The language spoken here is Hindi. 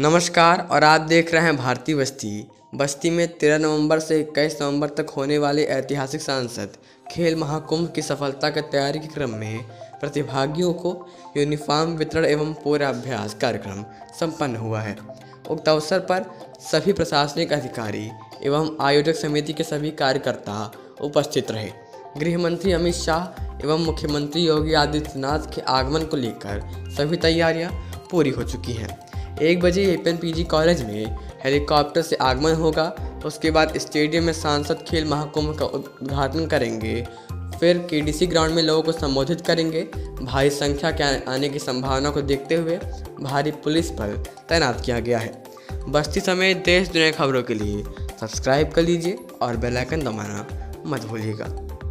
नमस्कार और आप देख रहे हैं भारतीय बस्ती में 13 नवंबर से 21 नवंबर तक होने वाले ऐतिहासिक सांसद खेल महाकुंभ की सफलता की तैयारी के क्रम में प्रतिभागियों को यूनिफॉर्म वितरण एवं पूर्वाभ्यास कार्यक्रम संपन्न हुआ है। उक्त अवसर पर सभी प्रशासनिक अधिकारी एवं आयोजक समिति के सभी कार्यकर्ता उपस्थित रहे। गृह मंत्री अमित शाह एवं मुख्यमंत्री योगी आदित्यनाथ के आगमन को लेकर सभी तैयारियां पूरी हो चुकी हैं। 1 बजे एपीएनपीजी कॉलेज में हेलीकॉप्टर से आगमन होगा। उसके बाद स्टेडियम में सांसद खेल महाकुंभ का उद्घाटन करेंगे। फिर केडीसी ग्राउंड में लोगों को संबोधित करेंगे। भारी संख्या के आने की संभावना को देखते हुए भारी पुलिस बल तैनात किया गया है। बस्ती समेत देश दुनिया खबरों के लिए सब्सक्राइब कर लीजिए और बेल आइकन दबाना मत भूलिएगा।